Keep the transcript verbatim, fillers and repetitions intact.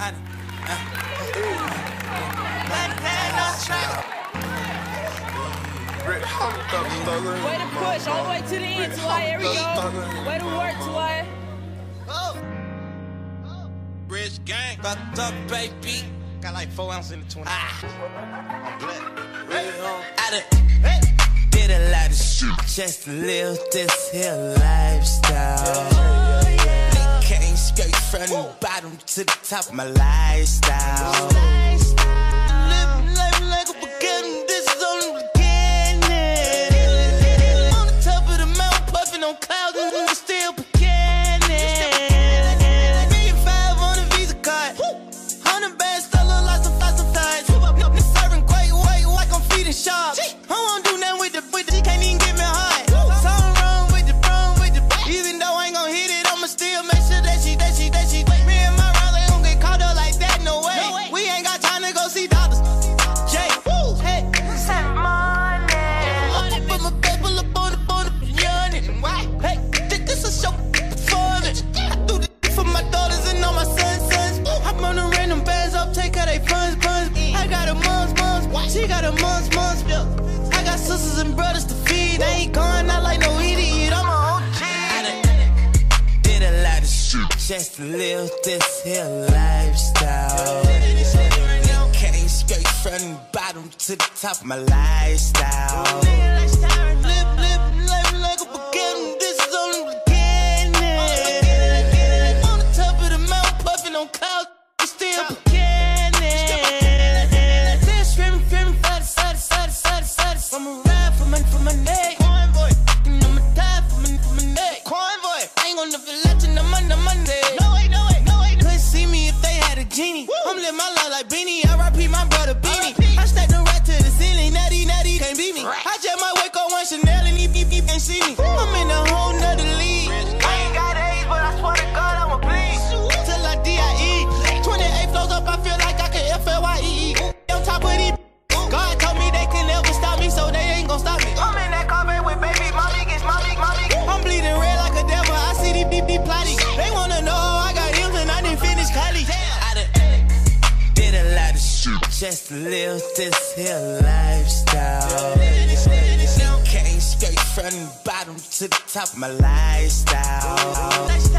Way to push all the way to the end, Twy. Here we go. Way to work, Twy. Oh. Rich gang, about to talk, baby. Got like four ounces in the twenty. Ah. I'm black. Hey. I done hey. did a lot of shit just to live this here lifestyle. Oh, yeah. They came straight from the bottom to the top of my lifestyle. Living life like a beginning, this is only the beginning. On the top of the mountain, puffing on clouds, and we still beginning. Million five on a Visa card. Hundred bands, still look like some flies, some flies. Serving great weight like I'm feeding sharks. I won't do nothing with the, with the, can't even get me high. Something wrong with the, wrong with the, even though I ain't gon' hit it, I'ma still make sure that she, that she, that she. Me and my rounds ain't gon' get caught up like that, no way. No way. We ain't got time to go see doctors. Jay, woo, hey, send money. I put my paper up on the, on the, yawning. Hey, this a show for me. I do this for my daughters and all my sons, sons. I'm on the random bands up, take her they funds, funds. I got a mums, mums, she got a mums, mums. I got sisters and brothers to feed. I ain't going out like no idiot. I'm a O G. I done did a lot of shit just to live this here lifestyle. They came straight from the bottom to the top of my lifestyle. Live, live, life like a beginning. This is only the beginning. On the top of the mountain, puffing on clouds, we still beginning. Still screaming, screaming, side to side to side to side to side to side. I'ma ride for my, for my neck. Convoy. And I'ma die for my, for my neck. Convoy. I ain't gonna never let you know my, know my neck. No way, no way, no way. Couldn't see me if they had a genie. Woo. I'm living my life like Beanie. R I P my brother Beanie. I stacked the rat to the ceiling. Natty, natty, can't beat me. Right. I just might wake up one Chanel and he beep, beep, ain't see me. Woo. I'm in a whole nother league. I ain't got age, but I swear to God I'ma bleed. Till I D I E. twenty-eight flows up, I feel like I can F L Y E E. On top of these, God told me they can never stop me, so they ain't gon' stop me. I'm in that carpet with baby, mommy gets mommy, mommy. I'm bleeding red like a devil, I see these beep, beep plotting. They wanna know I got M's and I didn't finish college. I done did a lot of shit just to live this here lifestyle. They came straight from the bottom to the top of my lifestyle.